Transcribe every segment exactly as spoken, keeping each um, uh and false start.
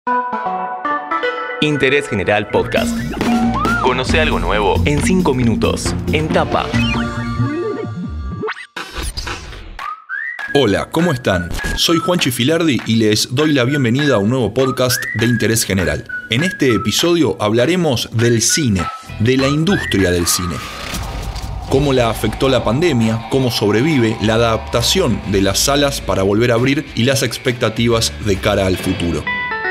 Interés General Podcast. Conoce algo nuevo en cinco minutos, en Tapa. Hola, ¿cómo están? Soy Juanchi Filardi y les doy la bienvenida a un nuevo podcast de Interés General. En este episodio hablaremos del cine, de la industria del cine. Cómo la afectó la pandemia, cómo sobrevive, la adaptación de las salas para volver a abrir y las expectativas de cara al futuro.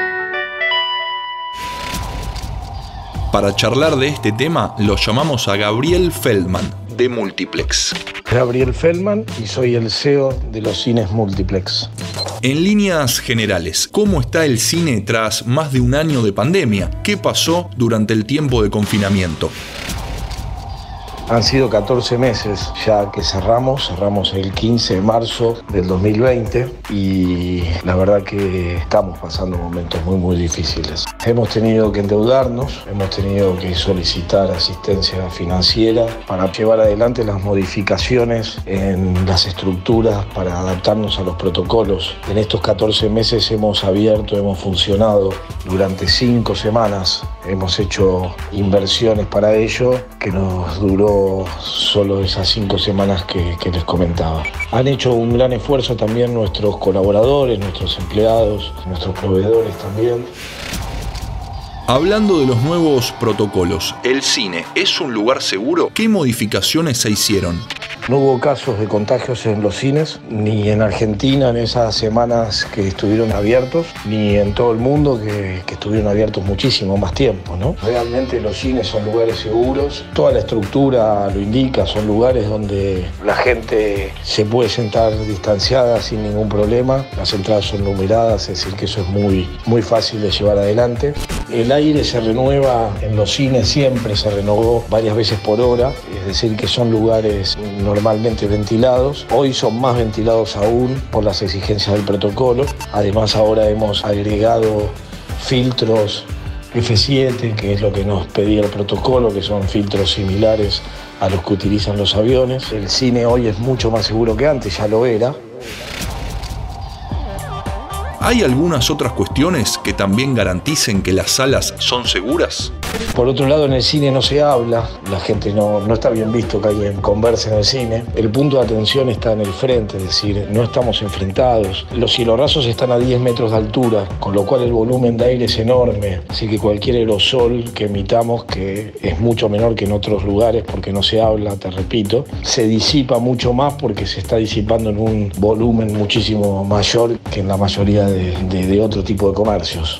Para charlar de este tema, lo llamamos a Gabriel Feldman, de Multiplex. Gabriel Feldman y soy el C E O de los cines Multiplex. En líneas generales, ¿cómo está el cine tras más de un año de pandemia? ¿Qué pasó durante el tiempo de confinamiento? Han sido catorce meses ya que cerramos, cerramos el quince de marzo del dos mil veinte y la verdad que estamos pasando momentos muy muy difíciles. Hemos tenido que endeudarnos, hemos tenido que solicitar asistencia financiera para llevar adelante las modificaciones en las estructuras para adaptarnos a los protocolos. En estos catorce meses hemos abierto, hemos funcionado durante cinco semanas, hemos hecho inversiones para ello que nos duró solo esas cinco semanas que, que les comentaba. Han hecho un gran esfuerzo también nuestros colaboradores, nuestros empleados, nuestros proveedores también. Hablando de los nuevos protocolos, ¿el cine es un lugar seguro? ¿Qué modificaciones se hicieron? No hubo casos de contagios en los cines, ni en Argentina en esas semanas que estuvieron abiertos, ni en todo el mundo que, que estuvieron abiertos muchísimo más tiempo, ¿no? Realmente los cines son lugares seguros, toda la estructura lo indica, son lugares donde la gente se puede sentar distanciada sin ningún problema, las entradas son numeradas, es decir que eso es muy, muy fácil de llevar adelante. El aire se renueva en los cines, siempre se renovó varias veces por hora, es decir que son lugares normalmente ventilados. Hoy son más ventilados aún por las exigencias del protocolo. Además ahora hemos agregado filtros F siete, que es lo que nos pedía el protocolo, que son filtros similares a los que utilizan los aviones. El cine hoy es mucho más seguro que antes, ya lo era. ¿Hay algunas otras cuestiones que también garanticen que las salas son seguras? Por otro lado, en el cine no se habla, la gente no, no está bien visto que alguien converse en el cine. El punto de atención está en el frente, es decir, no estamos enfrentados. Los cielorrasos están a diez metros de altura, con lo cual el volumen de aire es enorme. Así que cualquier aerosol que emitamos, que es mucho menor que en otros lugares porque no se habla, te repito, se disipa mucho más porque se está disipando en un volumen muchísimo mayor que en la mayoría de, de, de otro tipo de comercios.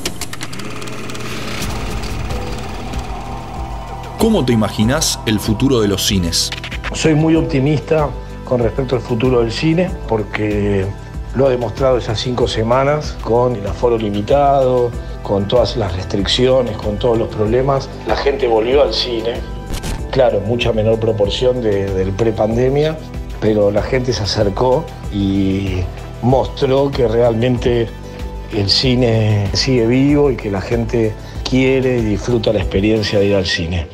¿Cómo te imaginás el futuro de los cines? Soy muy optimista con respecto al futuro del cine porque lo ha demostrado esas cinco semanas con el aforo limitado, con todas las restricciones, con todos los problemas. La gente volvió al cine, claro, en mucha menor proporción de, del pre-pandemia, pero la gente se acercó y mostró que realmente el cine sigue vivo y que la gente quiere y disfruta la experiencia de ir al cine.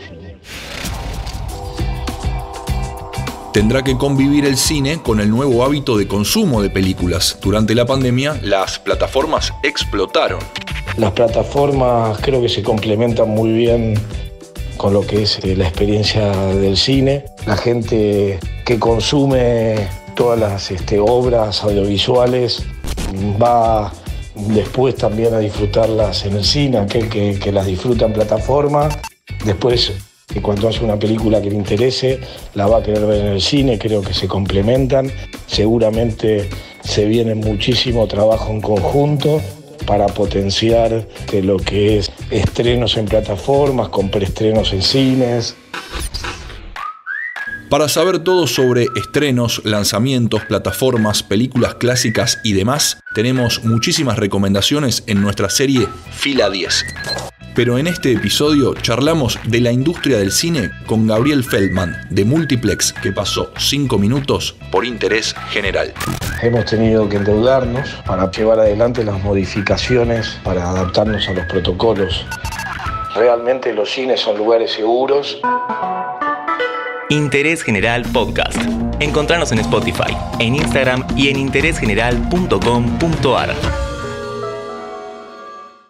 Tendrá que convivir el cine con el nuevo hábito de consumo de películas. Durante la pandemia, las plataformas explotaron. Las plataformas creo que se complementan muy bien con lo que es la experiencia del cine. La gente que consume todas las este, obras audiovisuales va después también a disfrutarlas en el cine, aquel que, que las disfruta en plataforma. Después, que cuando hace una película que le interese, la va a querer ver en el cine, creo que se complementan. Seguramente se viene muchísimo trabajo en conjunto para potenciar de lo que es estrenos en plataformas, con preestrenos en cines. Para saber todo sobre estrenos, lanzamientos, plataformas, películas clásicas y demás, tenemos muchísimas recomendaciones en nuestra serie Fila diez. Pero en este episodio charlamos de la industria del cine con Gabriel Feldman, de Multiplex, que pasó cinco minutos por Interés General. Hemos tenido que endeudarnos para llevar adelante las modificaciones para adaptarnos a los protocolos. Realmente los cines son lugares seguros. Interés General Podcast. Encontrarnos en Spotify, en Instagram y en interés general punto com punto a r.